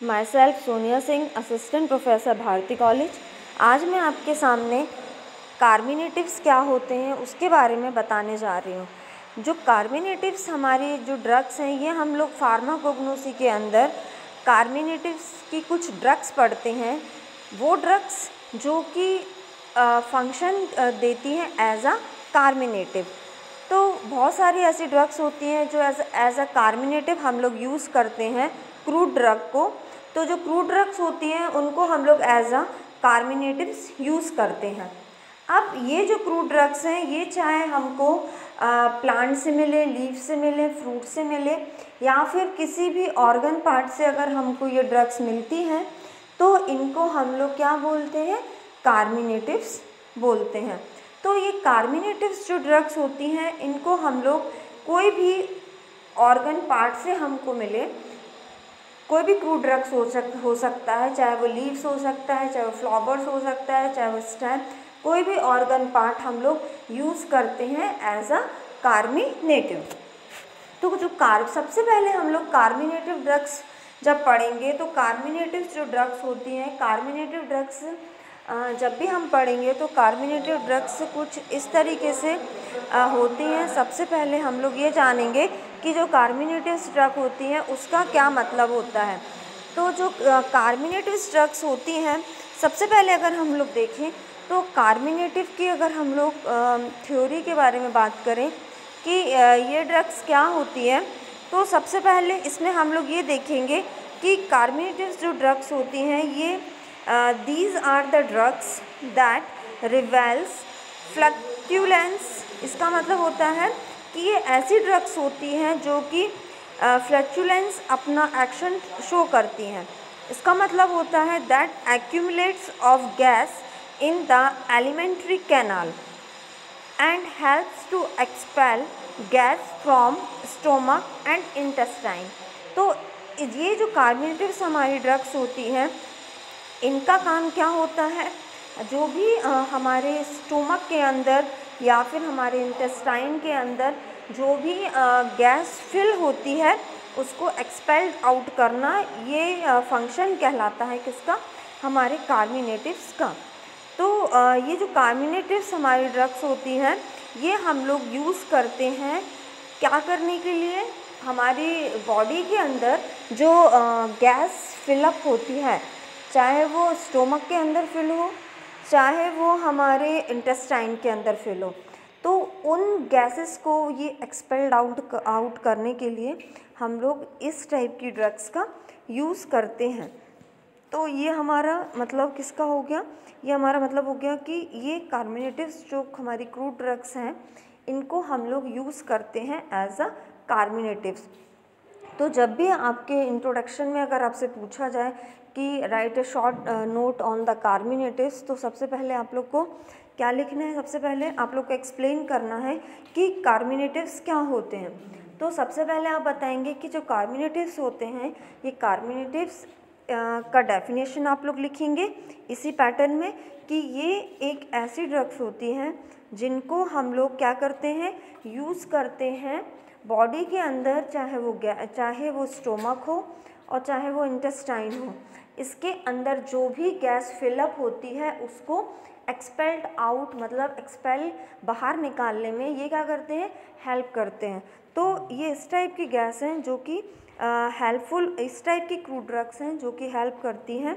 My self Sonia Singh, assistant professor Bharati college. आज मैं आपके सामने कार्मिनेटिव्स क्या होते हैं उसके बारे में बताने जा रही हूँ। जो कार्मिनेटिव्स हमारी जो ड्रग्स हैं, ये हम लोग फार्माकोग्नोसी के अंदर कार्मिनेटिव्स की कुछ ड्रग्स पढ़ते हैं। वो ड्रग्स जो कि फंक्शन देती हैं एज अ कार्मिनेटिव। तो बहुत सारी ऐसी ड्रग्स होती हैं जो एज अ कार्मिनेटिव हम लोग यूज़ करते हैं क्रूड ड्रग को। तो जो क्रूड ड्रग्स होती हैं उनको हम लोग एज अ कार्मिनेटिव्स यूज़ करते हैं। अब ये जो क्रूड ड्रग्स हैं, ये चाहे हमको प्लांट से मिले, लीफ से मिले, फ्रूट से मिले, या फिर किसी भी ऑर्गन पार्ट से अगर हमको ये ड्रग्स मिलती हैं, तो इनको हम लोग क्या बोलते हैं? कार्मिनेटिव्स बोलते हैं। तो ये कार्मिनेटिव्स जो ड्रग्स होती हैं, इनको हम लोग कोई भी ऑर्गन पार्ट से हमको मिले, कोई भी क्रूड ड्रग्स हो सकता है, चाहे वो लीव्स हो सकता है, चाहे वो फ्लावर्स हो सकता है, चाहे वो स्टेम, कोई भी ऑर्गन पार्ट हम लोग यूज़ करते हैं एज अ कार्मिनेटिव। तो जो सबसे पहले हम लोग कार्मिनेटिव ड्रग्स जब पढ़ेंगे, तो कार्मिनेटिव जो ड्रग्स होती हैं, कार्मिनेटिव ड्रग्स जब भी हम पढ़ेंगे तो कार्मिनेटिव ड्रग्स कुछ इस तरीके से होती हैं। सबसे पहले हम लोग ये जानेंगे कि जो कार्मिनेटिव ड्रग होती हैं उसका क्या मतलब होता है। तो जो कार्मिनेटिव ड्रग्स होती हैं, सबसे पहले अगर हम लोग देखें तो कार्मिनेटिव की अगर हम लोग थ्योरी के बारे में बात करें कि ये ड्रग्स क्या होती है, तो सबसे पहले इसमें हम लोग ये देखेंगे कि कार्मिनेटिव जो ड्रग्स होती हैं, ये these are the drugs that reveals flatulence। इसका मतलब होता है कि ये ऐसी ड्रग्स होती हैं जो कि फ्लैचुलेंस अपना एक्शन शो करती हैं। इसका मतलब होता है that accumulates of gas in the elementary canal and helps to expel gas from stomach and intestine. तो ये जो कार्मिनेटिव्स हमारी ड्रग्स होती हैं, इनका काम क्या होता है? जो भी हमारे स्टोमक के अंदर या फिर हमारे इंटेस्टाइन के अंदर जो भी गैस फिल होती है, उसको एक्सपेल्ड आउट करना, ये फंक्शन कहलाता है किसका? हमारे कार्मिनेटिव्स का। तो ये जो कार्मिनेटिव्स हमारी ड्रग्स होती हैं, ये हम लोग यूज़ करते हैं क्या करने के लिए? हमारी बॉडी के अंदर जो गैस फिलअप होती है, चाहे वो स्टोमक के अंदर फिल हो, चाहे वो हमारे इंटेस्टाइन के अंदर फिल हो, तो उन गैसेस को ये एक्सपेल्ड आउट करने के लिए हम लोग इस टाइप की ड्रग्स का यूज़ करते हैं। तो ये हमारा मतलब किसका हो गया? ये हमारा मतलब हो गया कि ये कार्मिनेटिव्स जो हमारी क्रूड ड्रग्स हैं, इनको हम लोग यूज़ करते हैं एज अ कार्मिनेटिव्स। तो जब भी आपके इंट्रोडक्शन में अगर आपसे पूछा जाए कि write a short note on the carminatives, तो सबसे पहले आप लोग को क्या लिखना है? सबसे पहले आप लोग को एक्सप्लेन करना है कि कार्मिनेटिव्स क्या होते हैं। तो सबसे पहले आप बताएंगे कि जो कार्मिनेटिव्स होते हैं, ये कार्मिनेटिव्स का डेफिनेशन आप लोग लिखेंगे इसी पैटर्न में कि ये एक ऐसी ड्रग्स होती हैं जिनको हम लोग क्या करते हैं? यूज़ करते हैं बॉडी के अंदर, चाहे वो स्टोमक हो और चाहे वो इंटेस्टाइन हो, इसके अंदर जो भी गैस फिलअप होती है उसको एक्सपेल्ड आउट, मतलब एक्सपेल बाहर निकालने में ये क्या करते हैं? हेल्प करते हैं। तो ये इस टाइप की गैस हैं जो कि हेल्पफुल, इस टाइप की क्रूड ड्रग्स हैं जो कि हेल्प करती हैं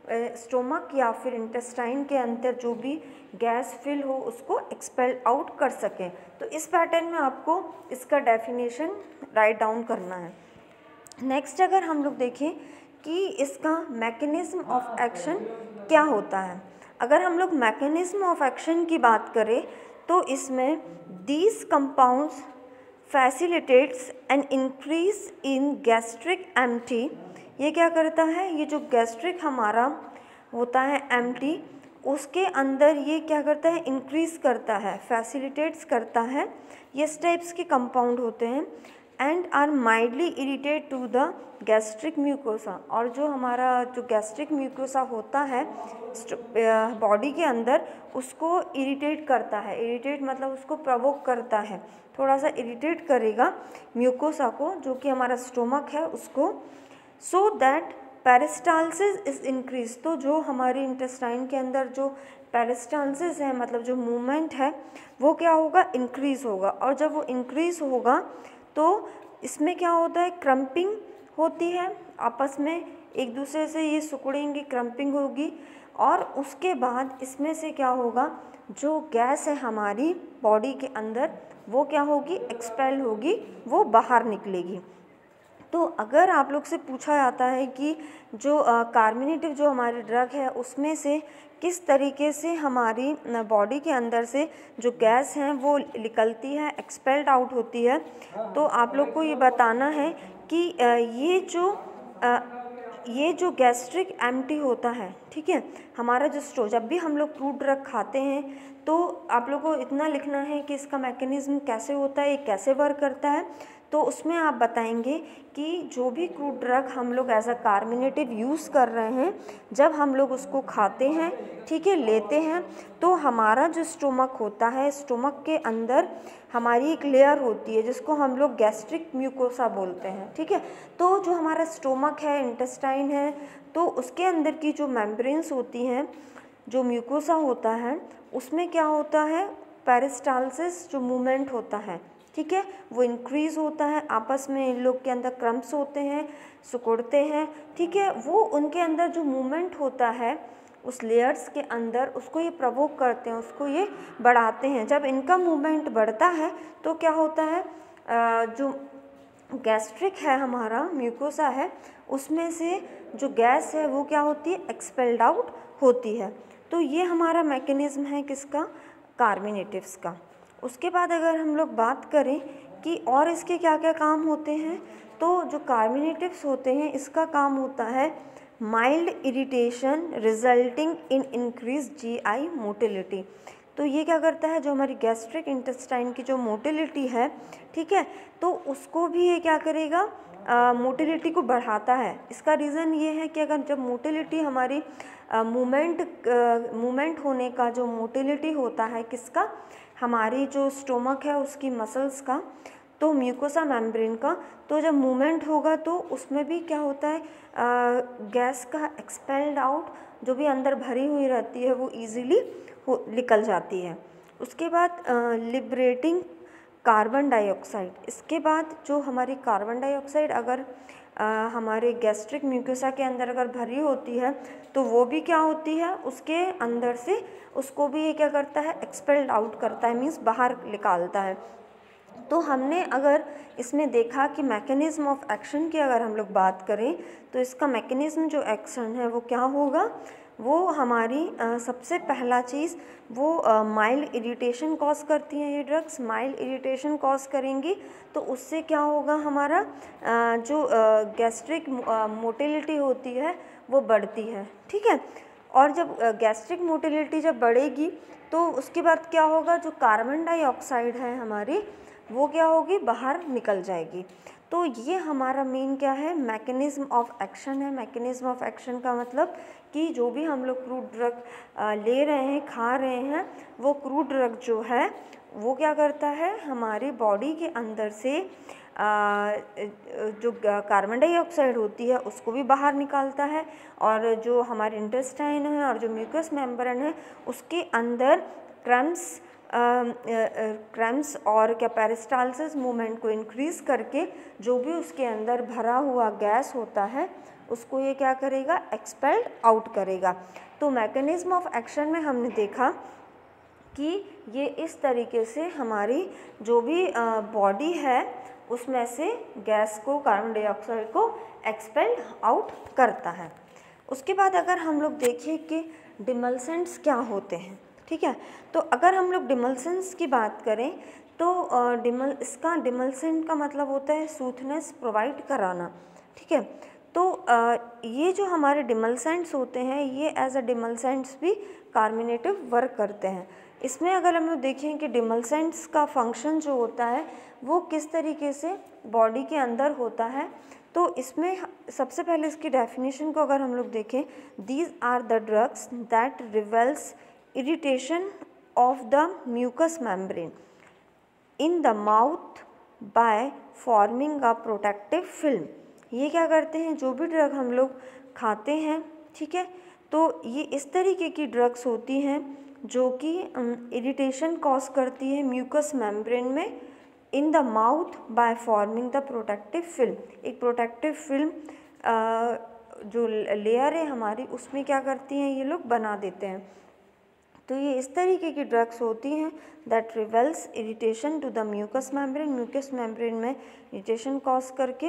स्टोमक या फिर इंटेस्टाइन के अंदर जो भी गैस फिल हो उसको एक्सपेल आउट कर सकें। तो इस पैटर्न में आपको इसका डेफिनेशन राइट डाउन करना है। नेक्स्ट अगर हम लोग देखें कि इसका मैकेनिज्म ऑफ एक्शन क्या होता है, अगर हम लोग मैकेनिज्म ऑफ एक्शन की बात करें तो इसमें these compounds facilitates an increase in gastric empty. ये क्या करता है? ये जो गैस्ट्रिक हमारा होता है एम्प्टी, उसके अंदर ये क्या करता है? इंक्रीज़ करता है, फैसिलिटेट्स करता है। ये इस टाइप्स के कंपाउंड होते हैं and are mildly irritate to the gastric mucosa. और जो हमारा जो गैस्ट्रिक म्यूकोसा होता है बॉडी के अंदर, उसको इरिटेट करता है। इरिटेट मतलब उसको प्रवोक करता है, थोड़ा सा इरिटेट करेगा म्यूकोसा को, जो कि हमारा स्टोमक है उसको, so that peristalsis is increase, तो जो हमारे इंटेस्टाइन के अंदर जो पेरिस्टालसिस है, मतलब जो मूवमेंट है, वो क्या होगा, इंक्रीज होगा। और जब वो इंक्रीज होगा तो इसमें क्या होता है, क्रम्पिंग होती है, आपस में एक दूसरे से ये सिकुड़ेंगे, क्रम्पिंग होगी। और उसके बाद इसमें से क्या होगा, जो गैस है हमारी बॉडी के अंदर वो क्या होगी, एक्सपेल होगी, वो बाहर निकलेगी। तो अगर आप लोग से पूछा जाता है कि जो कार्मिनेटिव जो हमारी ड्रग है उसमें से किस तरीके से हमारी बॉडी के अंदर से जो गैस हैं वो निकलती है, एक्सपेल्ड आउट होती है, तो आप लोग को ये बताना है कि ये जो गैस्ट्रिक एम्प्टी होता है, ठीक है, हमारा जो जब भी हम लोग क्रूड ड्रग खाते हैं तो आप लोगों को इतना लिखना है कि इसका मैकेनिज़्म कैसे होता है, ये कैसे वर्क करता है। तो उसमें आप बताएंगे कि जो भी क्रूड ड्रग हम लोग एज अ कार्मिनेटिव यूज़ कर रहे हैं, जब हम लोग उसको खाते हैं, ठीक है, लेते हैं, तो हमारा जो स्टोमक होता है, स्टोमक के अंदर हमारी एक लेयर होती है जिसको हम लोग गैस्ट्रिक म्यूकोसा बोलते हैं, ठीक है। तो जो हमारा स्टोमक है, इंटेस्टाइन है, तो उसके अंदर की जो मेम्ब्रेन्स होती हैं, जो म्यूकोसा होता है, उसमें क्या होता है, पेरिस्टालसिस जो मूवमेंट होता है, ठीक है, वो इंक्रीज़ होता है, आपस में इन लोग के अंदर क्रम्प्स होते हैं, सिकुड़ते हैं, ठीक है, वो उनके अंदर जो मूवमेंट होता है उस लेयर्स के अंदर, उसको ये प्रवोक करते हैं, उसको ये बढ़ाते हैं। जब इनका मूवमेंट बढ़ता है तो क्या होता है, जो गैस्ट्रिक है हमारा म्यूकोसा है, उसमें से जो गैस है वो क्या होती है, एक्सपेल्ड आउट होती है। तो ये हमारा मैकेनिज़्म है किसका, कार्मिनेटिव्स का। उसके बाद अगर हम लोग बात करें कि और इसके क्या क्या काम होते हैं, तो जो कार्मिनेटिव्स होते हैं इसका काम होता है mild irritation resulting in increase GI motility. तो ये क्या करता है, जो हमारी गैस्ट्रिक इंटेस्टाइन की जो मोटिलिटी है, ठीक है, तो उसको भी ये क्या करेगा, मोटिलिटी को बढ़ाता है। इसका रीज़न ये है कि अगर जब मोटिलिटी हमारी मूवमेंट होने का जो मोटिलिटी होता है किसका, हमारी जो स्टोमक है उसकी मसल्स का, तो म्यूकोसा मेम्ब्रेन का, तो जब मूवमेंट होगा तो उसमें भी क्या होता है, गैस का एक्सपेल्ड आउट जो भी अंदर भरी हुई रहती है वो इजीली निकल जाती है। उसके बाद लिबरेटिंग कार्बन डाइऑक्साइड, इसके बाद जो हमारी कार्बन डाइऑक्साइड अगर हमारे गैस्ट्रिक म्यूकोसा के अंदर अगर भरी होती है तो वो भी क्या होती है, उसके अंदर से उसको भी ये क्या करता है, एक्सपेल्ड आउट करता है, मीन्स बाहर निकालता है। तो हमने अगर इसमें देखा कि मैकेनिज़्म ऑफ एक्शन की अगर हम लोग बात करें तो इसका मैकेनिज़्म जो एक्शन है वो क्या होगा, वो हमारी सबसे पहला चीज़ वो माइल्ड इरिटेशन कॉज करती हैं। ये ड्रग्स माइल्ड इरिटेशन कॉज करेंगी तो उससे क्या होगा, हमारा जो गैस्ट्रिक मोटिलिटी होती है वो बढ़ती है, ठीक है। और जब गैस्ट्रिक मोटिलिटी जब बढ़ेगी तो उसके बाद क्या होगा, जो कार्बन डाइऑक्साइड है हमारी वो क्या होगी, बाहर निकल जाएगी। तो ये हमारा मेन क्या है, मैकेनिज़्म ऑफ एक्शन है। मैकेनिज़्म ऑफ एक्शन का मतलब कि जो भी हम लोग क्रूड ड्रग ले रहे हैं, खा रहे हैं, वो क्रूड ड्रग जो है वो क्या करता है, हमारी बॉडी के अंदर से जो कार्बन डाइऑक्साइड होती है उसको भी बाहर निकालता है, और जो हमारे इंटेस्टाइन है और जो म्यूकस मेम्ब्रेन है उसके अंदर क्रैम्प्स और क्या पेरिस्टालसिस मूवमेंट को इंक्रीज़ करके जो भी उसके अंदर भरा हुआ गैस होता है उसको ये क्या करेगा, एक्सपेल्ड आउट करेगा। तो मैकेनिज़्म ऑफ एक्शन में हमने देखा कि ये इस तरीके से हमारी जो भी बॉडी है उसमें से गैस को, कार्बन डाइऑक्साइड को एक्सपेल्ड आउट करता है। उसके बाद अगर हम लोग देखें कि डिमल्सेंट्स क्या होते हैं, ठीक है, तो अगर हम लोग डिमल्सेंट्स की बात करें तो इसका डिमल्सेंट का मतलब होता है स्मूथनेस प्रोवाइड कराना, ठीक है। तो ये जो हमारे डिमल्सेंट्स होते हैं ये एज अ डिमल्सेंट्स भी कार्मिनेटिव वर्क करते हैं। इसमें अगर हम लोग देखें कि डिमल्सेंट्स का फंक्शन जो होता है वो किस तरीके से बॉडी के अंदर होता है, तो इसमें सबसे पहले इसकी डेफिनेशन को अगर हम लोग देखें, these are the drugs that relieves irritation of the mucous membrane in the mouth by forming a protective film. ये क्या करते हैं, जो भी ड्रग हम लोग खाते हैं, ठीक है। तो ये इस तरीके की ड्रग्स होती हैं जो कि इरिटेशन कॉज करती है म्यूकस मेम्ब्रेन में in the mouth by forming the protective film. एक प्रोटेक्टिव फिल्म जो लेयर है हमारी, उसमें क्या करती हैं ये लोग, बना देते हैं। तो ये इस तरीके की ड्रग्स होती हैं that relieves irritation to the mucous membrane. Mucous membrane में इरिटेशन कॉज करके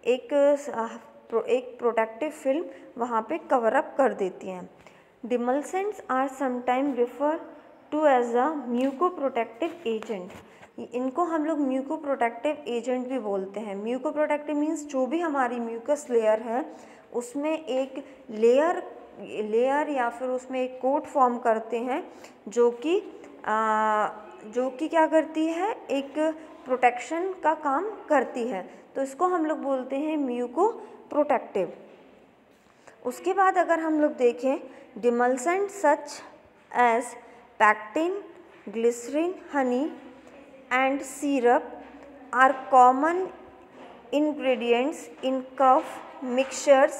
एक प्रोटेक्टिव फिल्म वहाँ पे कवर अप कर देती हैं। Demulcents are sometime refer to as a mucoprotective agent. इनको हम लोग म्यूकोप्रोटेक्टिव एजेंट भी बोलते हैं। म्यूकोप्रोटेक्टिव मीन्स जो भी हमारी म्यूकस लेयर है उसमें एक लेयर या फिर उसमें एक कोट फॉर्म करते हैं जो कि क्या करती है, एक प्रोटेक्शन का काम करती है। तो इसको हम लोग बोलते हैं म्यूकोप्रोटेक्टिव। उसके बाद अगर हम लोग देखें, demulcent such as pectin, glycerin, honey and syrup are common ingredients in cough mixtures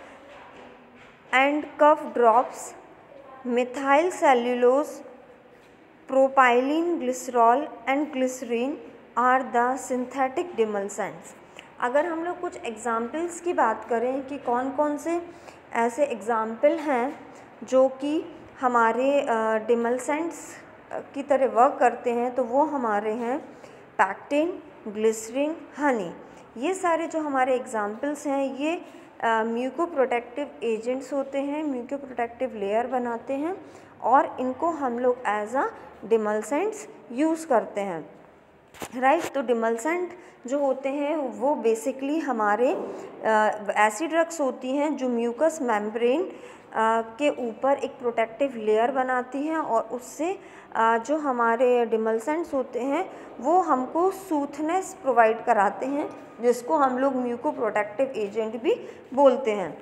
and cough drops. Methyl cellulose, propylene glycerol and glycerine are the synthetic demulcents. अगर हम लोग कुछ एग्ज़ाम्पल्स की बात करें कि कौन कौन से ऐसे एग्ज़ाम्पल हैं जो कि हमारे डिमल्सेंट्स की तरह वर्क करते हैं, तो वो हमारे हैं पैक्टिन, ग्लिसरीन, हनी। ये सारे जो हमारे एग्ज़ाम्पल्स हैं ये म्यूकोप्रोटेक्टिव एजेंट्स होते हैं, म्यूकोप्रोटेक्टिव लेयर बनाते हैं और इनको हम लोग एज अ डिमल्सेंट्स यूज़ करते हैं, राइट। तो डिमल्सेंट जो होते हैं वो बेसिकली हमारे ऐसी ड्रग्स होती हैं जो म्यूकस मेम्ब्रेन के ऊपर एक प्रोटेक्टिव लेयर बनाती हैं और उससे जो हमारे डिमल्सेंट्स होते हैं वो हमको सूथनेस प्रोवाइड कराते हैं, जिसको हम लोग म्यूकोप्रोटेक्टिव एजेंट भी बोलते हैं।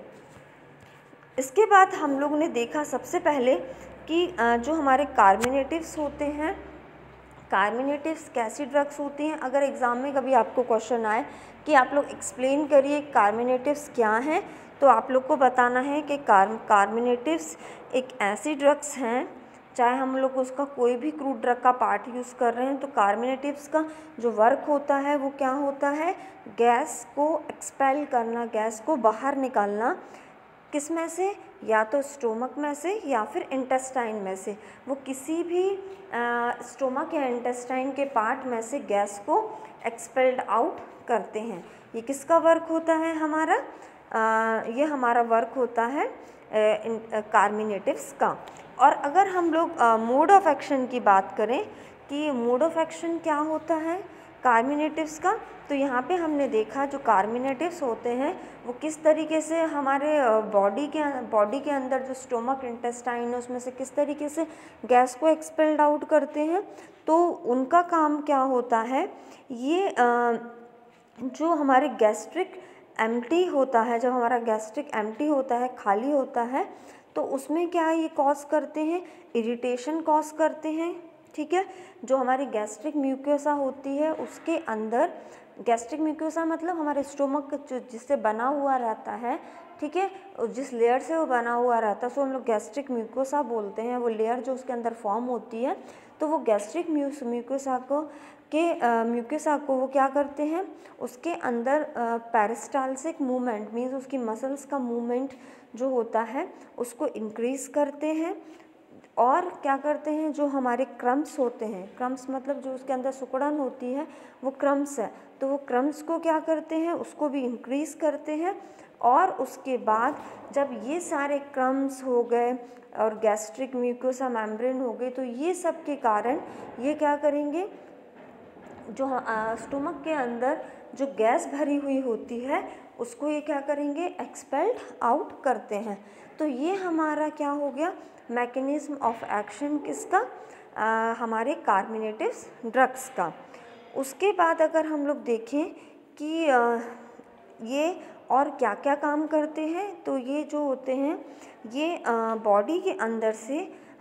इसके बाद हम लोग ने देखा सबसे पहले कि जो हमारे कार्मिनेटिव्स होते हैं, कार्मिनेटिव्स कैसी ड्रग्स होती हैं। अगर एग्ज़ाम में कभी आपको क्वेश्चन आए कि आप लोग एक्सप्लेन करिए कार्मिनेटिव्स क्या हैं, तो आप लोग को बताना है कि कार्मिनेटिव्स एक ऐसी ड्रग्स हैं, चाहे हम लोग उसका कोई भी क्रूड ड्रग का पार्ट यूज़ कर रहे हैं, तो कार्मिनेटिव्स का जो वर्क होता है वो क्या होता है, गैस को एक्सपेल करना, गैस को बाहर निकालना। किस में से, या तो स्टोमक में से या फिर इंटेस्टाइन में से। वो किसी भी स्टोमक या इंटेस्टाइन के पार्ट में से गैस को एक्सपेल्ड आउट करते हैं। ये किसका वर्क होता है हमारा, ये हमारा वर्क होता है कार्मिनेटिव्स का। और अगर हम लोग मोड ऑफ एक्शन की बात करें कि मोड ऑफ एक्शन क्या होता है कार्मिनेटिव्स का, तो यहाँ पे हमने देखा जो कार्मिनेटिव्स होते हैं वो किस तरीके से हमारे बॉडी के अंदर जो स्टोमक इंटेस्टाइन है उसमें से किस तरीके से गैस को एक्सपेल्ड आउट करते हैं। तो उनका काम क्या होता है, ये जो हमारे गैस्ट्रिक एम्प्टी होता है, जब हमारा गैस्ट्रिक एम्प्टी होता है, खाली होता है, तो उसमें क्या ये कॉज करते हैं, इरिटेशन कॉज करते हैं, ठीक है। जो हमारी गैस्ट्रिक म्यूकोसा होती है उसके अंदर, गैस्ट्रिक म्यूकोसा मतलब हमारे स्टोमक जो जिससे बना हुआ रहता है, ठीक है, जिस लेयर से वो बना हुआ रहता है उसको हम लोग गैस्ट्रिक म्यूकोसा बोलते हैं। वो लेयर जो उसके अंदर फॉर्म होती है, तो वो गैस्ट्रिक म्यूकोसा को वो क्या करते हैं, उसके अंदर पेरिस्टाल्सिक मूवमेंट मीन्स उसकी मसल्स का मूवमेंट जो होता है उसको इंक्रीज़ करते हैं। और क्या करते हैं, जो हमारे क्रम्स होते हैं, क्रम्स मतलब जो उसके अंदर सिकुड़न होती है वो क्रम्स है, तो वो क्रम्स को क्या करते हैं, उसको भी इंक्रीज़ करते हैं। और उसके बाद जब ये सारे क्रम्स हो गए और गैस्ट्रिक म्यूकोसा मेम्ब्रेन हो गई, तो ये सब के कारण ये क्या करेंगे, जो स्टोमक के अंदर जो गैस भरी हुई होती है उसको ये क्या करेंगे, एक्सपेल्ड आउट करते हैं। तो ये हमारा क्या हो गया, मैकेनिज्म ऑफ एक्शन किसका, हमारे कार्मिनेटिव्स ड्रग्स का। उसके बाद अगर हम लोग देखें कि ये और क्या क्या काम करते हैं, तो ये जो होते हैं ये बॉडी के अंदर से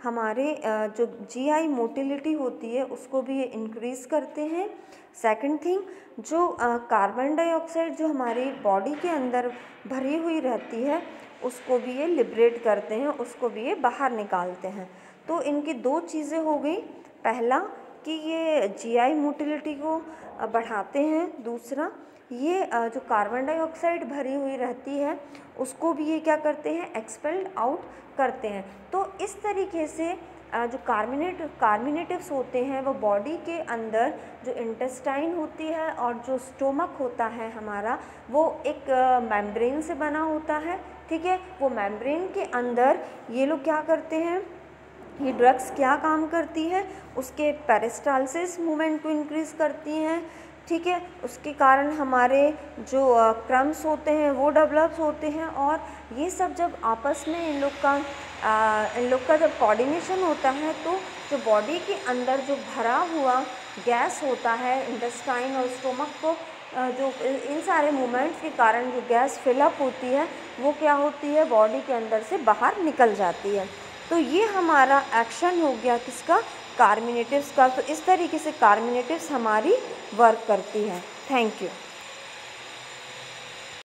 हमारे जो जीआई मोटिलिटी होती है उसको भी ये इंक्रीज़ करते हैं। सेकंड थिंग, जो कार्बन डाइऑक्साइड जो हमारी बॉडी के अंदर भरी हुई रहती है उसको भी ये लिबरेट करते हैं, उसको भी ये बाहर निकालते हैं। तो इनकी दो चीज़ें हो गई, पहला कि ये जीआई मोटिलिटी को बढ़ाते हैं, दूसरा ये जो कार्बन डाइऑक्साइड भरी हुई रहती है उसको भी ये क्या करते हैं, एक्सपेल्ड आउट करते हैं। तो इस तरीके से जो कार्मिनेटिव्स होते हैं वो बॉडी के अंदर जो इंटेस्टाइन होती है और जो स्टोमक होता है हमारा, वो एक मेम्ब्रेन से बना होता है, ठीक है। वो मेम्ब्रेन के अंदर ये लोग क्या करते हैं, ये ड्रग्स क्या काम करती है, उसके पेरिस्टालसिस मूवमेंट को इंक्रीज़ करती हैं, ठीक है। उसके कारण हमारे जो क्रम्स होते हैं वो डेवलप होते हैं, और ये सब जब आपस में इन लोग का जब कोऑर्डिनेशन होता है तो जो बॉडी के अंदर जो भरा हुआ गैस होता है इंटेस्टाइन और स्टोमक को, जो इन सारे मूवमेंट्स के कारण जो गैस फिलअप होती है वो क्या होती है, बॉडी के अंदर से बाहर निकल जाती है। तो ये हमारा एक्शन हो गया किसका, कार्मिनेटिव्स का। तो इस तरीके से कार्मिनेटिव्स हमारी वर्क करती है। Thank you.